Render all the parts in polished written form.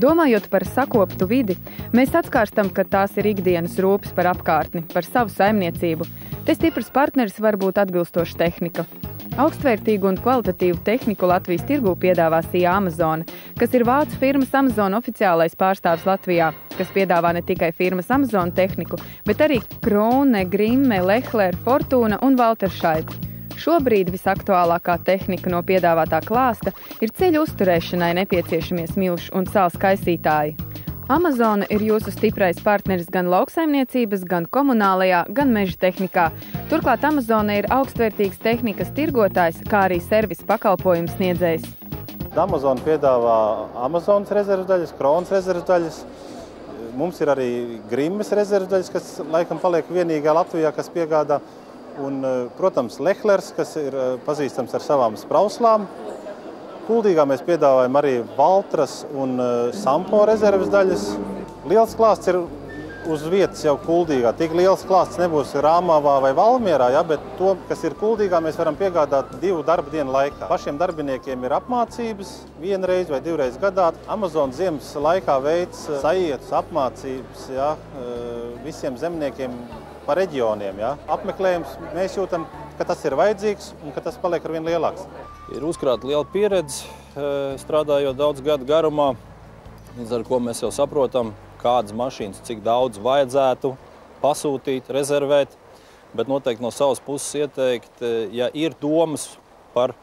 Domājot par sakoptu vidi, mēs atskārstam, ka tās ir ikdienas rūpes par apkārtni, par savu saimniecību. Te stiprs partneris var būt atbilstoša tehnika. Augstvērtīgu un kvalitatīvu tehniku Latvijas tirgū piedāvā SIA Amazone, kas ir vācu firmas Amazone oficiālais pārstāvs Latvijā, kas piedāvā ne tikai firmas Amazone tehniku, bet arī Krone, Grimme, Lehler, Fortuna un Walterscheid. Šobrīd visaktuālākā tehnika no piedāvātā klāsta ir ceļu uzturēšanai nepieciešamie smilšu un sāls kaisītāji. Amazone ir jūsu stiprais partneris gan lauksaimniecības, gan komunālajā, gan meža tehnikā. Turklāt Amazone ir augstvērtīgas tehnikas tirgotājs, kā arī servisa pakalpojums sniedzējs. Amazone piedāvā Amazonas rezervdaļas, Kronas rezervdaļas. Mums ir arī Grimmes rezervdaļas, kas laikam paliek vienīgā Latvijā, kas piegādā. Un, protams, Lehlers, kas ir pazīstams ar savām sprauslām. Kuldīgā mēs piedāvājam arī Valtras un Sampo rezerves daļas. Liels klāsts ir uz vietas jau Kuldīgā. Tik liels klāsts nebūs Rāmavā vai Valmierā, ja, bet to, kas ir Kuldīgā, mēs varam piegādāt 2 darba dienu laikā. Pašiem darbiniekiem ir apmācības 1 reizi vai 2 reizes gadā. Amazon ziemas laikā veids sajietas apmācības, ja, visiem zemniekiem pa reģioniem. Ja. Apmeklējums mēs jūtam, ka tas ir vajadzīgs un ka tas paliek arvien lielāks. Ir uzkrāta liela pieredze, strādājot daudz gadu garumā, līdz ar ko mēs jau saprotam, kādas mašīnas, cik daudz vajadzētu pasūtīt, rezervēt, bet noteikti no savas puses ieteikt, ja ir domas par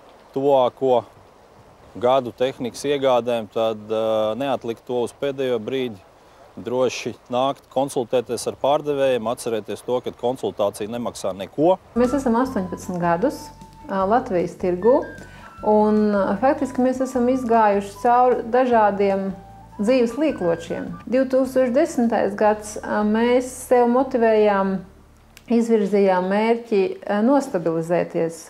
tuvāko gadu tehnikas iegādēm, tad neatlikt to uz pēdējo brīdi. Droši nākt konsultēties ar pārdevējiem, atcerēties to, ka konsultācija nemaksā neko. Mēs esam 18 gadus Latvijas tirgu, un faktiski mēs esam izgājuši cauri dažādiem dzīves līkločiem. 2010. gads mēs sev motivējām, izvirzījām mērķi nostabilizēties,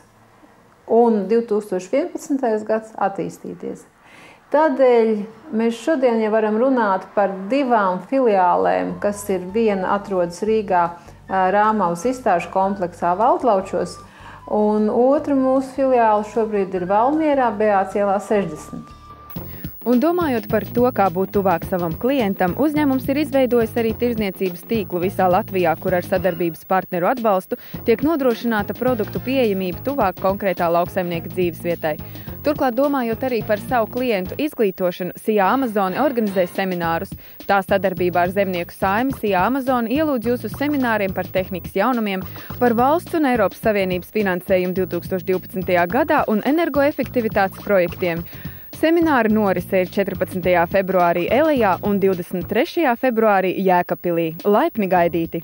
un 2011. gads attīstīties. Tādēļ mēs šodien jau varam runāt par 2 filiālēm, kas ir viena atrodas Rīgā Rāmavas izstāžu kompleksā Valdlaučos, un otra mūsu filiāla šobrīd ir Valmierā, Beāts ielā 60. Un domājot par to, kā būt tuvāk savam klientam, uzņēmums ir izveidojis arī tirdzniecības tīklu visā Latvijā, kur ar sadarbības partneru atbalstu tiek nodrošināta produktu pieejamība tuvāk konkrētā lauksaimnieka dzīvesvietai. Turklāt, domājot arī par savu klientu izglītošanu, SIA Amazone organizē seminārus. Tā sadarbībā ar Zemnieku saimi SIA Amazone ielūdz jūs uz semināriem par tehnikas jaunumiem, par valsts un Eiropas Savienības finansējumu 2012. gadā un energoefektivitātes projektiem. Semināri norise ir 14. februārī Elejā un 23. februārī Jēkabpilī. Laipni gaidīti!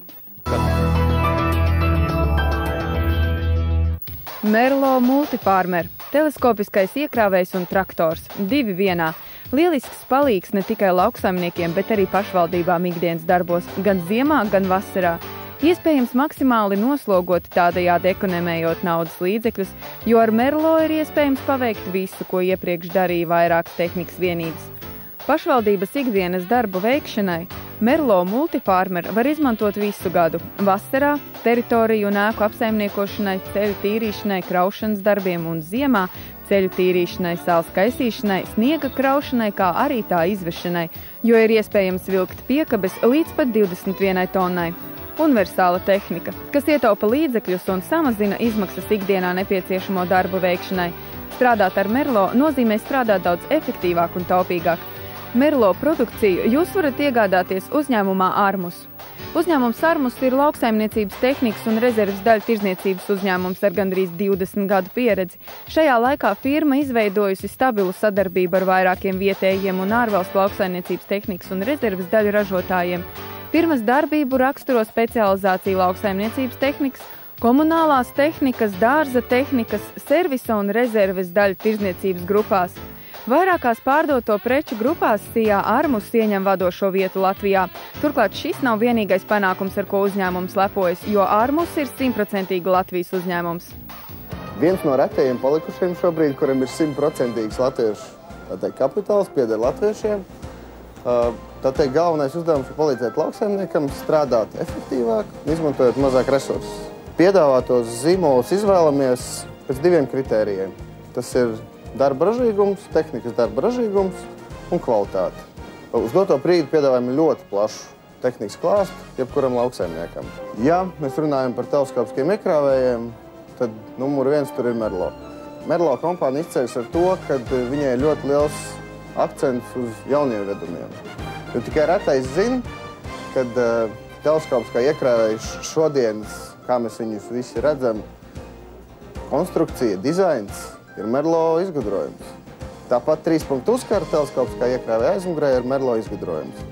Merlo Multifarmer – teleskopiskais iekrāvējs un traktors. 2 vienā. Lielisks palīgs ne tikai lauksaimniekiem, bet arī pašvaldībām ikdienas darbos, gan ziemā, gan vasarā. Iespējams maksimāli noslogoti tādējādi ekonomējot naudas līdzekļus, jo ar Merlo ir iespējams paveikt visu, ko iepriekš darīja vairākas tehnikas vienības. Pašvaldības ikdienas darbu veikšanai Merlo Multifarmer var izmantot visu gadu. Vasarā teritoriju un ēku apsaimniekošanai, ceļu tīrīšanai, kraušanas darbiem un ziemā ceļu tīrīšanai, sāls kaisīšanai, sniega kraušanai, kā arī tā izvešanai, jo ir iespējams vilkt piekabes līdz pat 21 tonnai. Universāla tehnika, kas ietaupa līdzekļus un samazina izmaksas ikdienā nepieciešamo darbu veikšanai. Strādāt ar Merlo nozīmē strādāt daudz efektīvāk un taupīgāk. Merlo produkciju jūs varat iegādāties uzņēmumā Armus. Uzņēmums Armus ir lauksaimniecības tehnikas un rezerves daļu tirdzniecības uzņēmums ar gandrīz 20 gadu pieredzi. Šajā laikā firma izveidojusi stabilu sadarbību ar vairākiem vietējiem un ārvalstu lauksaimniecības tehnikas un rezerves daļu ražotājiem. Firmas darbību raksturo specializācija lauksaimniecības tehnikas, komunālās tehnikas, dārza tehnikas, servisa un rezerves daļu tirdzniecības grupās. Vairākās pārdoto preču grupās SIA Armus ieņem vadošo vietu Latvijā. Turklāt šis nav vienīgais panākums, ar ko uzņēmums lepojas, jo Armus ir 100% Latvijas uzņēmums. Viens no retajiem palikušiem šobrīd, kuram ir 100% latviešu kapitāls, pieder latviešiem. Tātad galvenais uzdevums ir palīdzēt lauksaimniekam strādāt efektīvāk, izmantojot mazāk resursus. Piedāvātos zīmolus izvēlamies pēc 2 kritērijiem. Tas ir darba ražīgums, tehnikas darba ražīgums un kvalitāte. Uz doto brīdi piedāvājam ļoti plašu tehnikas klāstu, jebkuram lauksaimniekam. Ja mēs runājam par teleskopiskiem iekrāvējiem, tad numur 1 tur ir Merlo. Merlo kompānija izceļas ar to, ka viņai ir ļoti liels akcents uz jaunievedumiem. Jo tikai retais zina, kad teleskopiskā iekrāvēja šodienas, kā mēs viņus visi redzam, konstrukcija, dizains ir Merlo izgudrojums. Tāpat 3-punktu uzkara teleskopiskā iekrāvēja aizmugurē ir Merlo izgudrojums.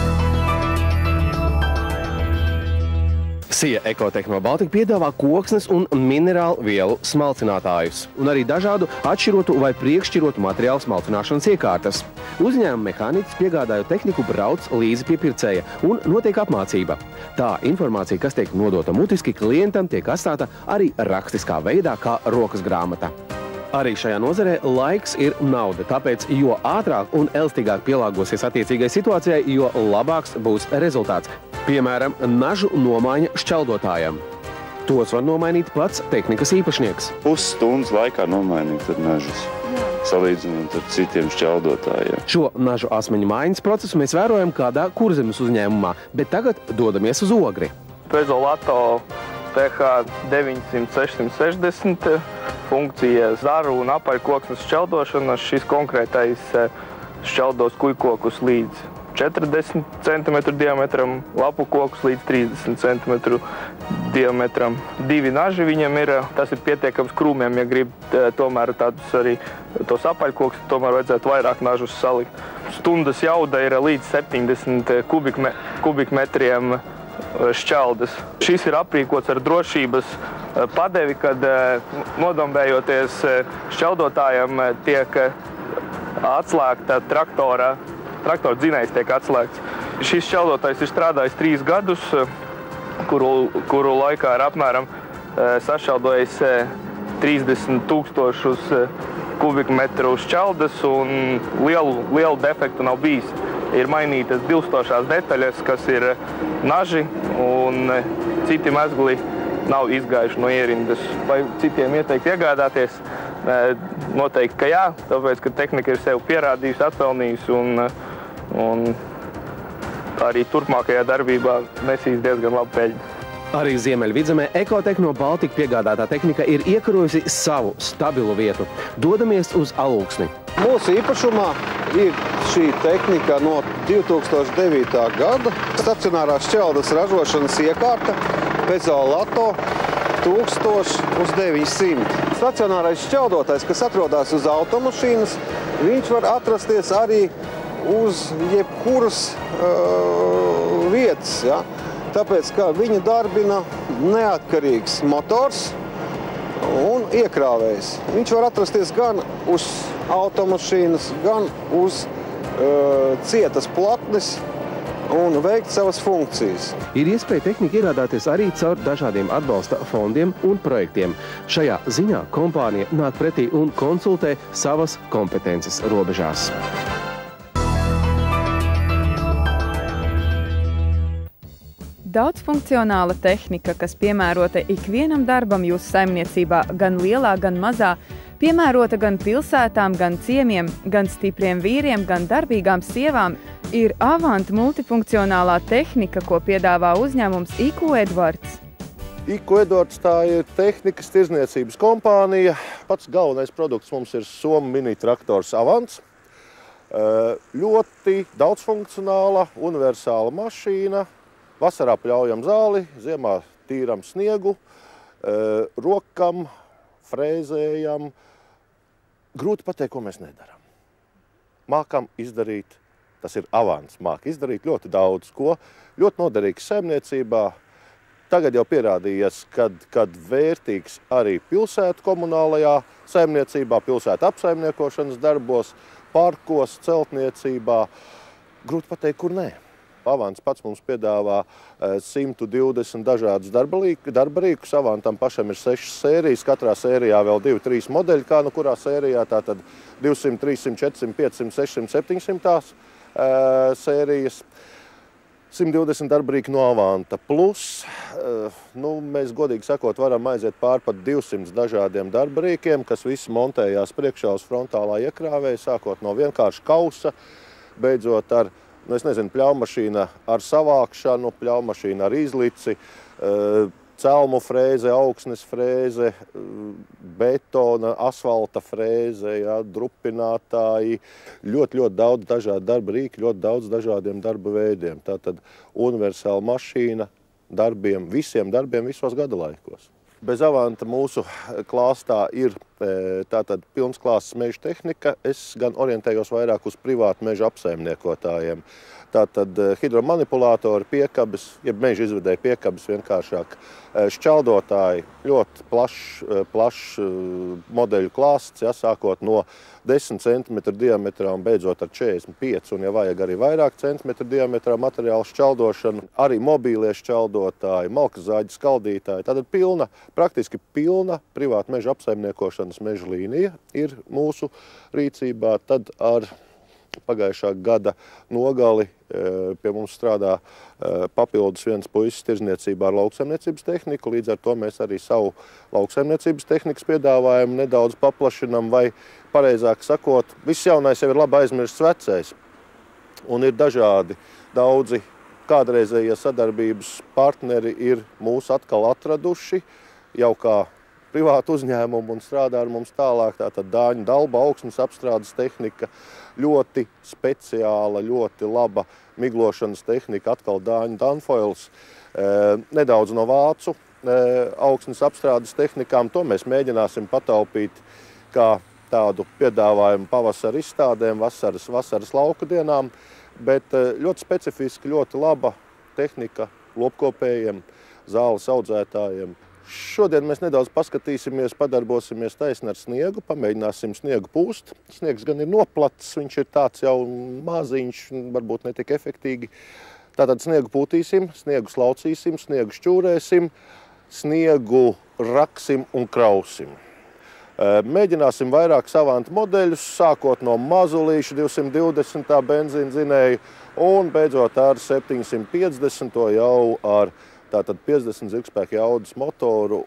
SIA Ekotehno Baltika piedāvā koksnes un minerālu vielu smalcinātājus un arī dažādu atšķirotu vai priekššķirotu materiālu smalcināšanas iekārtas. Uzņēmuma mehāniķis piegādājot tehniku brauc līdzi pie pircēja un notiek apmācība. Tā informācija, kas tiek nodota mutiski, klientam tiek atstāta arī rakstiskā veidā kā rokas grāmata. Arī šajā nozarē laiks ir nauda, tāpēc jo ātrāk un elastīgāk pielāgosies attiecīgai situācijai, jo labāks būs rezultāts. Piemēram, nažu nomaiņa šķeldotājam. Tos var nomainīt pats tehnikas īpašnieks. Pusstundas laikā nomainīt nažus, salīdzinot ar citiem šķeldotājiem. Šo nažu asmeņu maiņas procesu mēs vērojam kādā Kurzemes uzņēmumā, bet tagad dodamies uz Ogri. Pezolato TH 900-660 funkcija zaru un apaļkoksnes šķeldošana. Šis konkrētais šķeldos kujkokus līdz 40 cm diametram, lapu kokus līdz 30 cm diametram. 2 naži viņam ir, tas ir pietiekams krūmiem, ja grib tomēr tādus arī tos apaļkokus, tomēr vajadzētu vairāk nažus salikt. Stundas jauda ir līdz 70 kubikmetriem šķeldes. Šis ir aprīkots ar drošības padevi, kad nodombējoties šķeldotājam tiek atslēgta traktora dzinējs tiek atslēgts. Šis šķeldotājs ir strādājis 3 gadus, kuru laikā ir apmēram sašķeldojis 30,000 kubikmetru šķeldes un lielu defektu nav bijis. Ir mainītas bilstošās detaļas, kas ir naži un citi mezgli nav izgājuši no ierindas. Vai citiem ieteikt iegādāties? Noteikti, ka jā, tāpēc, ka tehnika ir sev pierādījusi, atpelnījusi un arī turpmākajā darbībā nesīs diezgan labu peļņu. Arī Ziemeļvidzemē Ekotehno Baltika piegādātā tehnika ir iekarojusi savu stabilu vietu. Dodamies uz Alūksni. Mūsu īpašumā ir šī tehnika no 2009. gada. Stacionārās šķeldes ražošanas iekārta Pezolato 1900. Stacionārais šķeldotājs, kas atrodas uz automašīnas, viņš var atrasties arī uz jebkuras vietas. Ja? Tāpēc, ka viņu darbina neatkarīgs motors un iekrāvējs. Viņš var atrasties gan uz automašīnas, gan uz cietas platnes un veikt savas funkcijas. Ir iespēja tehnika iegādāties arī caur dažādiem atbalsta fondiem un projektiem. Šajā ziņā kompānija nāk pretī un konsultē savas kompetences robežās. Daudzfunkcionāla tehnika, kas piemērota ikvienam darbam jūsu saimniecībā, gan lielā, gan mazā, piemērota gan pilsētām, gan ciemiem, gan stipriem vīriem, gan darbīgām sievām, ir Avant multifunkcionālā tehnika, ko piedāvā uzņēmums IQ Edwards. IQ Edwards tā ir tehnikas tirdzniecības kompānija. Pats galvenais produkts mums ir Somu mini traktors Avants. Ļoti daudzfunkcionāla, universāla mašīna. Vasarā pļaujam zāli, ziemā tīram sniegu, rokam, frēzējam. Grūti pateikt, ko mēs nedaram. Mākam izdarīt, tas ir Avants, māk izdarīt ļoti daudz ko. Ļoti noderīgs saimniecībā. Tagad jau pierādījies, kad vērtīgs arī pilsētu komunālajā saimniecībā, pilsētu apsaimniekošanas darbos, parkos, celtniecībā. Grūti pateikt, kur nē. Avants pats mums piedāvā 120 dažādus darba rīkus. Avantam pašam ir 6 sērijas, katrā sērijā vēl 2-3 modeļi, kā nu kurā sērijā, tātad 200, 300, 400, 500, 600, 700 sērijas. 120 darba rīki no Avanta. Plus, mēs godīgi sakot, varam aiziet pār pat 200 dažādiem darba rīkiem, kas visi montējās priekšā uz frontālā iekrāvēja, sākot no vienkārša kausa, beidzot ar es nezinu, pļaumašīna ar savākšanu, pļaumašīna ar izlici, celmu frēze, augsnes frēze, betona, asfalta frēze, drupinātāji, ļoti daudz dažādu darba rīku, ļoti daudz dažādiem darba veidiem. Tātad universāla mašīna darbiem, visiem darbiem visos gada laikos. Bez Avanta mūsu klāstā ir tātad pilns klāsts meža tehnika. Es gan orientējos vairāk uz privātu meža apsaimniekotājiem. Tātad hidromanipulātori, piekabes, jeb meža izvedēja piekabes vienkāršāk. Šķeldotāji, ļoti plašs modeļu klāsts, sākot no 10 cm diametrā un beidzot ar 45 un, ja vajag, arī vairāk centimetru diametrā materiālu šķeldošanu. Arī mobīlie šķeldotāji, malkazāģi skaldītāji. Tātad praktiski pilna privāta meža apsaimniekošanas meža līnija ir mūsu rīcībā. Tad ar pagājušā gada nogali pie mums strādā papildus viens puisis tirzniecībā ar lauksaimniecības tehniku. Līdz ar to mēs arī savu lauksaimniecības tehnikas piedāvājumu nedaudz paplašinam, vai pareizāk sakot, viss jaunais jau ir labi aizmirsts vecais. Un ir daudzi kādreizējie sadarbības partneri ir mūs atkal atraduši jau kā privātu uzņēmumu un strādā ar mums tālāk. Tātad Dāņu Dalba augsnes apstrādes tehnika, ļoti speciāla, ļoti laba miglošanas tehnika, atkal Dāņu Danfoils, nedaudz no vācu augsnes apstrādes tehnikām. To mēs mēģināsim pataupīt kā tādu piedāvājumu pavasara izstādēm, vasaras lauku dienām, bet ļoti specifiski, ļoti laba tehnika lopkopējiem, zāles audzētājiem. Šodien mēs nedaudz paskatīsimies, padarbosimies taisni ar sniegu, pamēģināsim sniegu pūst. Sniegs gan ir noplacis, viņš ir tāds jau maziņš, varbūt ne tik efektīgi. Tātad sniegu pūtīsim, sniegu slaucīsim, sniegu šķūrēsim, sniegu raksim un krausim. Mēģināsim vairāk Avanta modeļus, sākot no mazulīša 220. benzīndzinēju un beidzot ar 750. jau ar tātad 50 zirgspēku jaudas motoru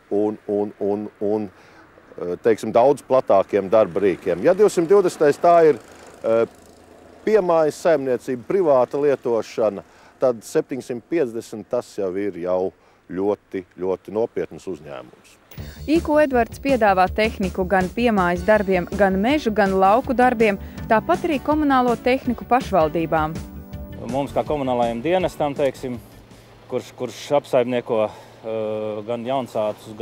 un teiksim, daudz platākiem darba rīkiem. Ja 220. tā ir piemājas saimniecība, privāta lietošana, tad 750 tas jau ir ļoti nopietnas uzņēmums. IQ Edvards piedāvā tehniku gan piemājas darbiem, gan mežu, gan lauku darbiem, tāpat arī komunālo tehniku pašvaldībām. Mums kā komunālajiem dienestam, teiksim, kurš apsaimnieko gan jaunsātus,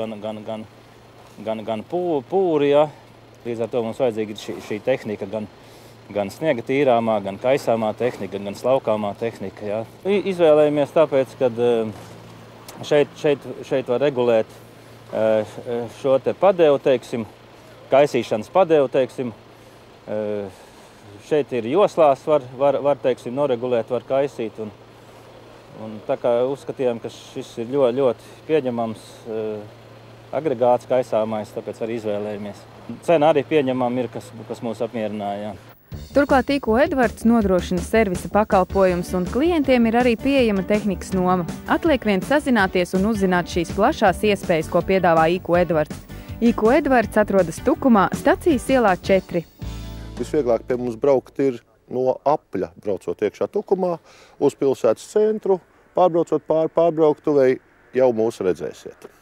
gan pūri, ja. Līdz ar to mums vajadzīga šī tehnika, gan sniega tīrāmā, gan kaisāmā tehnika, gan slaukāmā tehnika. Ja. Izvēlējamies tāpēc, ka šeit var regulēt šo te padevu, teiksim, kaisīšanas padevu, teiksim. Šeit ir joslās, var teiksim, noregulēt, var kaisīt. Un tā kā uzskatījām, ka šis ir ļoti pieņemams agregāts kaisāmais, tāpēc arī izvēlējamies. Cena arī pieņemama ir, kas mūs apmierināja. Turklāt IQ Edvards nodrošina servisa pakalpojumus un klientiem ir arī pieejama tehnikas noma. Atliek vien sazināties un uzzināt šīs plašās iespējas, ko piedāvā IQ Edvards. IQ Edvards atrodas Tukumā, stacijas ielā 4. Visvieglāk pie mums braukt ir no Apļa, braucot iekšā Tukumā, uz pilsētas centru, pārbraucot pārbrauktuvei, jau mūs redzēsiet.